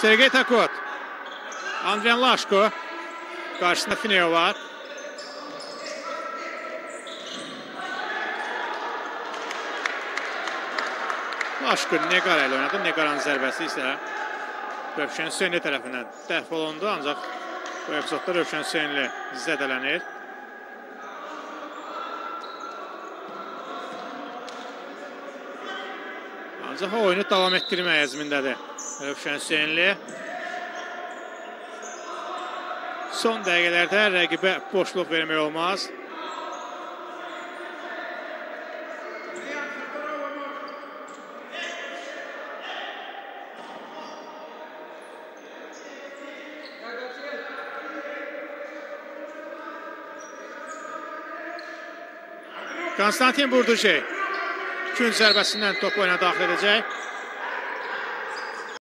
Sergey Takot. Andrian Laşko. Qarşısında Fineo var. Laşko Negara ilə oynadı. Negaranın zərbəsi isə Rövşən Hüseynli tərəfindən dəf olundu. Ancaq bu epizodda Rövşən Hüseynli zədələnir. Ancaq oyunu davam etdirmək əzmindədir Rövşən Hüseynli. Son dəqiqələrdə rəqibə boşluq vermək olmaz. Konstantin Burdujey 2-cü zərbəsindən top oyuna daxil edəcək.